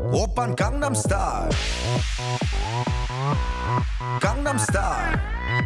오빤 강남스타일 강남스타일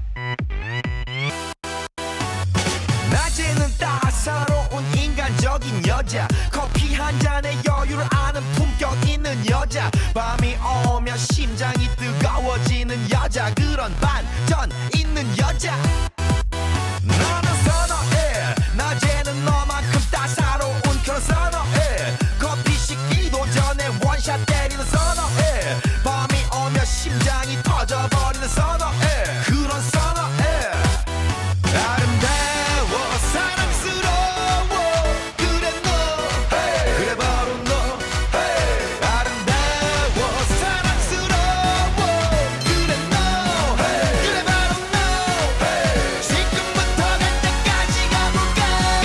낮에는 따사로운 인간적인 여자 커피 한 잔에 여유를 아는 품격 있는 여자 밤이 오면 심장이 뜨거워지는 여자 그런 반전 있는 여자 너는 선호해 낮에는 너만큼 따사로운 그런 선호해 커피 식기도 전에 원샷 때리는 선호해 밤이 오면 심장이 터져버리는 선호해 그런 선호해 아름다워 사랑스러워 그래 너 hey. 그래 바로 너 hey. 아름다워 사랑스러워 그래 너 hey. 그래 바로 너 hey. 지금부터 갈 때까지 가볼까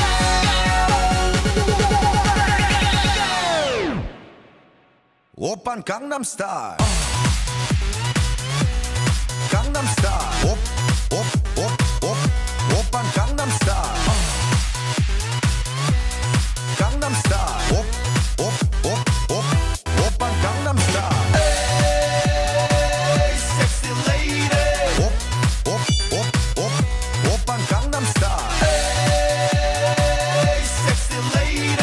오빤 강남스타일 강남스타일 오빤 강남스타일 강남스타일 오빤 강남스타일 에이 섹시 레이디 오빤 강남스타일 에이 섹시 레이디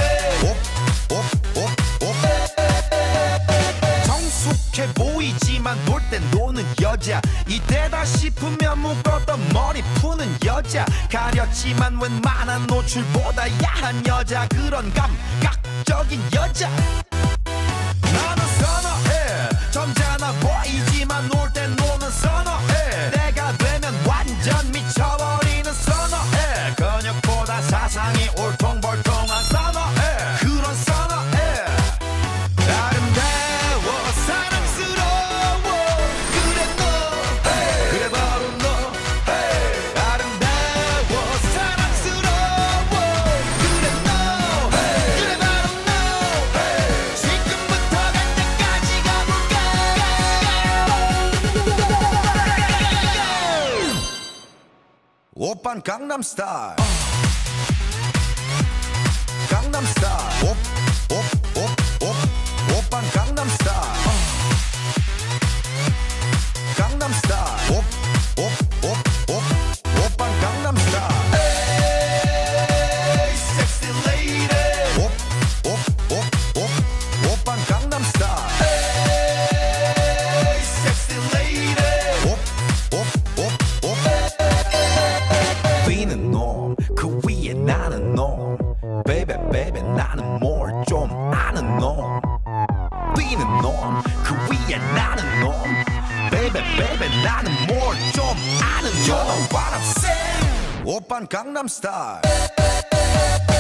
성숙해 보이지만 놀 땐 노는 여자 이때다 싶으면 묶었던 머리 푸는 여자 가렸지만 웬만한 노출보다 야한 여자 그런 감각적인 여자 나는 선호해 점잖아 보이지만 놀 땐 노는 선호해 내가 되면 완전 미쳐버리는 선호해 근육보다 사상이 울퉁불퉁한 선호해 그런 선호해 아름다워 사랑스러워 그래 너 hey. 그래 바로 너 hey. 아름다워 사랑스러워 그래 너 hey. 그래 바로 너 hey. 지금부터 갈 때까지 가볼까 오빤 강남스타일 강남스타일 오빤 강남스타일 강남스타일 오빤 강남스타일 에이 섹시 레이디 오빤 강남스타일 에이 섹시 레이디 뛰는 놈그 위에 나는 놈 베이베 베이베 나는 뭘 좀 아는 놈 뛰는 놈 그 위에 나는 놈 베이베 베이베 나는 뭘 좀 아는 놈 You know what I'm saying 오빤 강남스타일